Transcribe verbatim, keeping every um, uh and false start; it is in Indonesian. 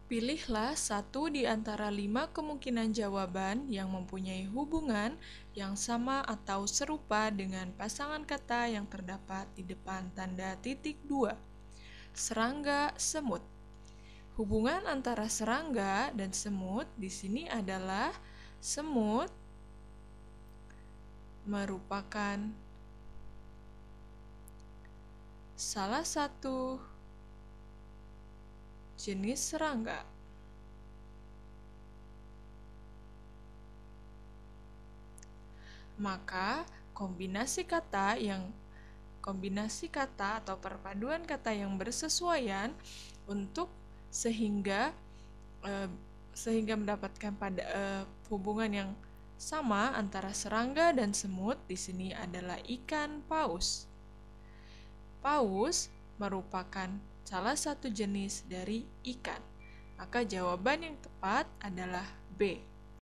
Pilihlah satu di antara lima kemungkinan jawaban yang mempunyai hubungan yang sama atau serupa dengan pasangan kata yang terdapat di depan tanda titik dua. Serangga, semut. Hubungan antara serangga dan semut di sini adalah semut merupakan salah satu jenis serangga. Maka kombinasi kata yang kombinasi kata atau perpaduan kata yang bersesuaian untuk sehingga eh, sehingga mendapatkan pada eh, hubungan yang sama antara serangga dan semut di sini adalah ikan paus. Paus merupakan salah satu jenis dari ikan. Maka jawaban yang tepat adalah B.